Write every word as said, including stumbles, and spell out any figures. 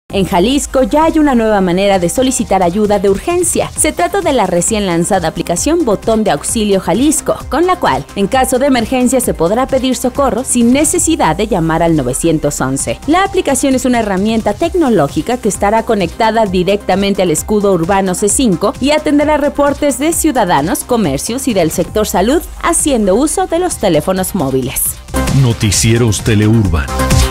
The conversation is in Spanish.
En Jalisco ya hay una nueva manera de solicitar ayuda de urgencia. Se trata de la recién lanzada aplicación Botón de Auxilio Jalisco, con la cual, en caso de emergencia, se podrá pedir socorro sin necesidad de llamar al nueve once. La aplicación es una herramienta tecnológica que estará conectada directamente al escudo urbano C cinco y atenderá reportes de ciudadanos, comercios y del sector salud, haciendo uso de los teléfonos móviles. Noticieros Teleurban.